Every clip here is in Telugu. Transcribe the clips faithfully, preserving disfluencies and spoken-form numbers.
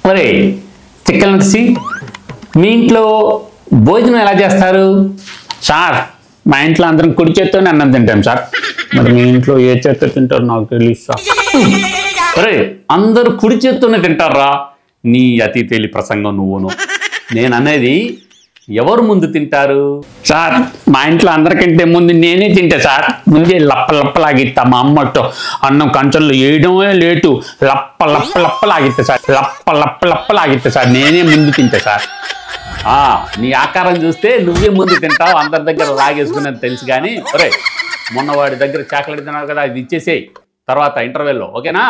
ఒరే చికెన్ నర్సి మీ ఇంట్లో భోజనం ఎలా చేస్తారు? సార్ మా ఇంట్లో అందరం కుడి చేత్తోనే అన్నం తింటాం సార్. మరి మీ ఇంట్లో ఏ చేత్తో తింటారు నాకు తెలియదు సార్. ఒరే అందరూ కుడి చేత్తోనే తింటారా? నీ అతి తేలి ప్రసంగం నువ్వును. నేను అనేది ఎవరు ముందు తింటారు? సార్ మా ఇంట్లో అందరికంటే ముందు నేనే తింటా సార్. ముందే లప్ప లప్పలాగిస్తా. మా అమ్మతో అన్నం కంచంలో వేయడమే లేటు లప్ప లప్ప లప్పలాగిస్తా సార్. లప్ప లప్ప లప్పలాగిస్తా సార్. నేనే ముందు తింటా సార్. నీ ఆకారం చూస్తే నువ్వే ముందు తింటావు, అందరి దగ్గర లాగేసుకునేది తెలుసు. కానీ ఒరే మొన్న వాడి దగ్గర చాక్లెట్ తిన్నావు కదా, అది ఇచ్చేసేయి తర్వాత ఇంటర్వెల్లో, ఓకేనా?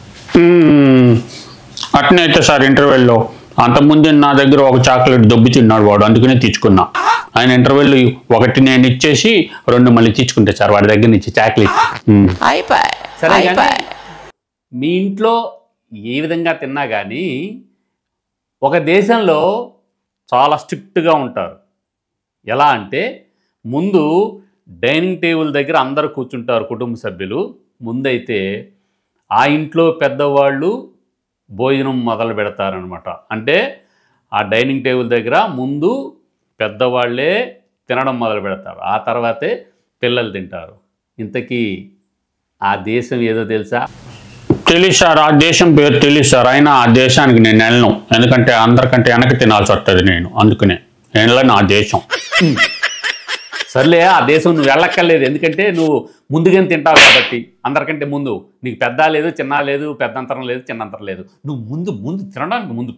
అట్నే అయితే సార్ ఇంటర్వెల్లో అంతకుముందే నా దగ్గర ఒక చాక్లెట్ దొబ్బి తిన్నాడు వాడు, అందుకనే తెచ్చుకున్నా. ఆయన ఇంటర్వెల్ ఒకటి నేను ఇచ్చేసి రెండు మళ్ళీ తెచ్చుకుంటా సార్ వాడి దగ్గర నుంచి చాక్లెట్. సరే మీ ఇంట్లో ఏ విధంగా తిన్నా కానీ ఒక దేశంలో చాలా స్ట్రిక్ట్గా ఉంటారు. ఎలా అంటే ముందు డైనింగ్ టేబుల్ దగ్గర అందరూ కూర్చుంటారు కుటుంబ సభ్యులు. ముందైతే ఆ ఇంట్లో పెద్దవాళ్ళు భోజనం మొదలు పెడతారనమాట. అంటే ఆ డైనింగ్ టేబుల్ దగ్గర ముందు పెద్దవాళ్ళే తినడం మొదలు పెడతారు, ఆ తర్వాతే పిల్లలు తింటారు. ఇంతకీ ఆ దేశం ఏదో తెలుసా? తెలుసు సార్, ఆ దేశం పేరు తెలుసు సార్. అయినా ఆ దేశానికి నేను వెళ్ళను, ఎందుకంటే అందరికంటే వెనక్కి తినాల్సి వస్తుంది నేను, అందుకనే వెళ్ళను ఆ దేశం. సర్లే ఆ దేశం నువ్వు వెళ్ళక్కర్లేదు, ఎందుకంటే నువ్వు ముందుగానే తింటావు కాబట్టి. అందరికంటే ముందు నీకు పెద్ద లేదు చిన్న లేదు, పెద్దంతరం లేదు చిన్నంతరం లేదు. నువ్వు ముందు ముందు తినడానికి ముందు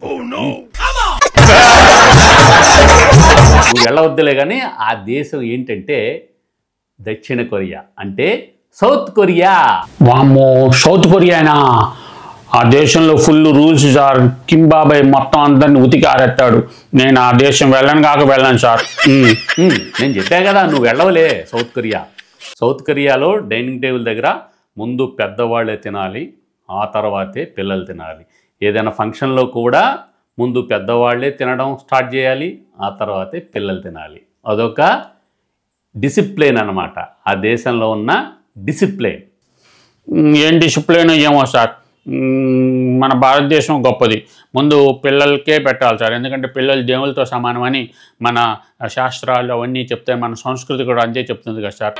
నువ్వు వెళ్ళవద్దులే. కానీ ఆ దేశం ఏంటంటే దక్షిణ కొరియా, అంటే సౌత్ కొరియా. వామ్మో సౌత్ కొరియానా? ఆ దేశంలో ఫుల్ రూల్స్ సార్. కింబాబాయ్ మొత్తం అందరిని ఉతికి ఆరెత్తాడు. నేను ఆ దేశం వెళ్ళను కాక వెళ్ళను సార్. నేను చెప్పా కదా నువ్వు వెళ్ళవలే సౌత్ కొరియా. సౌత్ కొరియాలో డైనింగ్ టేబుల్ దగ్గర ముందు పెద్దవాళ్ళే తినాలి, ఆ తర్వాతే పిల్లలు తినాలి. ఏదైనా ఫంక్షన్లో కూడా ముందు పెద్దవాళ్ళే తినడం స్టార్ట్ చేయాలి, ఆ తర్వాతే పిల్లలు తినాలి. అదొక డిసిప్లిన్ అన్నమాట, ఆ దేశంలో ఉన్న డిసిప్లిన్. ఏం డిసిప్లిన్ ఏమో సార్. మన భారతదేశం గొప్పది, ముందు పిల్లలకే పెట్టాలి సార్. ఎందుకంటే పిల్లలు దేవులతో సమానమని మన శాస్త్రాలు అవన్నీ చెప్తే, మన సంస్కృతి కూడా అంతే చెప్తుంది కదా సార్.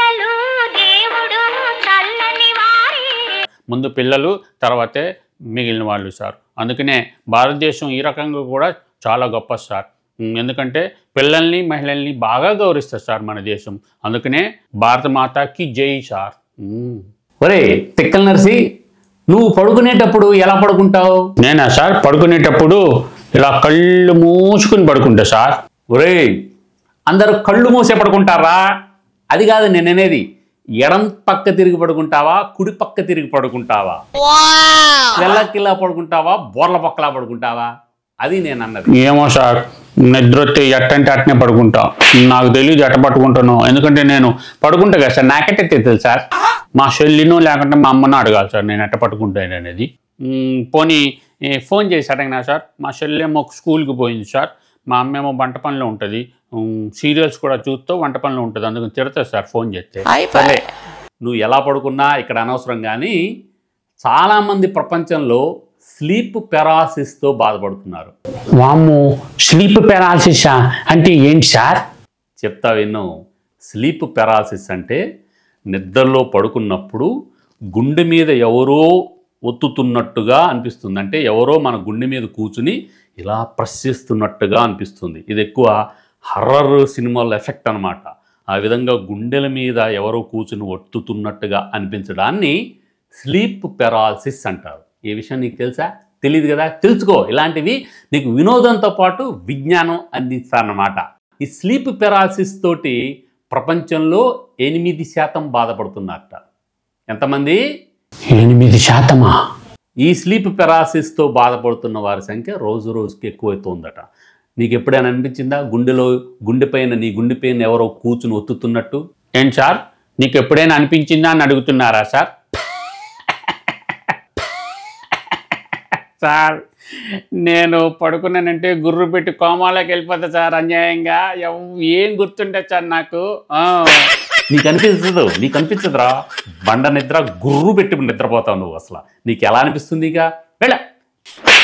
ముందు పిల్లలు తర్వాతే మిగిలిన వాళ్ళు సార్. అందుకనే భారతదేశం ఈ రకంగా కూడా చాలా గొప్ప సార్. ఎందుకంటే పిల్లల్ని మహిళల్ని బాగా గౌరవిస్తారు సార్ మన దేశం. అందుకనే భారత మాతాకి జై సార్. ఒరే తిక్కల నర్సి, నువ్వు పడుకునేటప్పుడు ఎలా పడుకుంటావు? నేనా సార్ పడుకునేటప్పుడు ఇలా కళ్ళు మూసుకుని పడుకుంటా సార్. ఒరే అందరూ కళ్ళు మూసే పడుకుంటారా? అది కాదు నేను అనేది. ఎడం పక్క తిరిగి పడుకుంటావా, కుడి పక్క తిరిగి పడుకుంటావా, వెళ్ళకిలా పడుకుంటావా, బోర్ల పక్కలా పడుకుంటావా? అది నేను అన్నది. ఏమో సార్, నిద్రొత్తే ఎట్టంటే అట్టనే పడుకుంటా. నాకు తెలియదు ఎట్ట పట్టుకుంటాను, ఎందుకంటే నేను పడుకుంటా కదా సార్. నాకెట్టే తెలుసు సార్. మా చెల్లినో లేకుంటే మా అమ్మనో అడగాలి సార్ నేను ఎట్ట పట్టుకుంటాను అనేది. పోనీ ఫోన్ చేసి అడగినా సార్. మా చెల్లేమో స్కూల్కి పోయింది సార్, మా అమ్మేమో వంట పనిలో ఉంటుంది, సీరియల్స్ కూడా చూస్తూ వంట పనిలో ఉంటుంది, అందుకని తిడతారు సార్ ఫోన్ చేస్తే. సరే నువ్వు ఎలా పడుకున్నా ఇక్కడ అనవసరం. కానీ చాలామంది ప్రపంచంలో స్లీప్ పెరాసిస్తో బాధపడుతున్నారు. వామ్మో స్లీప్ పెరాసిసా అంటే ఏంటి సార్? చెప్తా విను. స్లీప్ పెరాసిస్ అంటే నిద్రలో పడుకున్నప్పుడు గుండె మీద ఎవరో ఒత్తుతున్నట్టుగా అనిపిస్తుంది. అంటే ఎవరో మన గుండె మీద కూర్చుని ఇలా ప్రెస్ చేస్తున్నట్టుగా అనిపిస్తుంది. ఇది ఎక్కువ హర్రర్ సినిమాల ఎఫెక్ట్ అనమాట. ఆ విధంగా గుండెల మీద ఎవరో కూర్చుని ఒత్తుతున్నట్టుగా అనిపించడాన్ని స్లీప్ పెరాలసిస్ అంటారు. ఈ విషయం నీకు తెలుసా? తెలియదు కదా, తెలుసుకో. ఇలాంటివి నీకు వినోదంతో పాటు విజ్ఞానం అందిస్తారన్నమాట. ఈ స్లీప్ పెరాలసిస్ తోటి ప్రపంచంలో ఎనిమిది శాతం బాధపడుతున్నారట. ఎంతమంది? ఎనిమిది శాతమా? ఈ స్లీప్ పెరాలసిస్తో బాధపడుతున్న వారి సంఖ్య రోజు రోజుకి ఎక్కువవుతుందట. నీకు ఎప్పుడైనా అనిపించిందా గుండెలో గుండె పైన నీ గుండె పైన ఎవరో కూర్చుని ఒత్తుతున్నట్టు? ఏంటి సార్ నీకు ఎప్పుడైనా అనిపించిందా అని అడుగుతున్నారా సార్? సార్ నేను పడుకున్నానంటే గుర్రు పెట్టి కోమాలోకి వెళ్ళిపోతా సార్ అన్యాయంగా. ఏం గుర్తుంటే సార్ నాకు? నీకు అనిపించదు, నీకు అనిపించదురా. బండ నిద్ర గుర్రు పెట్టి నిద్రపోతావు నువ్వు. అసలు నీకు ఎలా అనిపిస్తుంది? ఇక వెళ్ళ